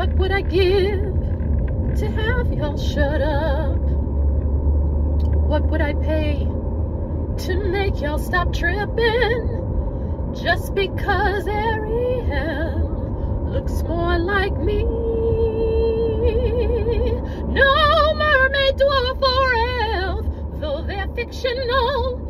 What would I give to have y'all shut up? What would I pay to make y'all stop tripping? Just because Ariel looks more like me. No mermaid, dwarf, or elf, though they're fictional,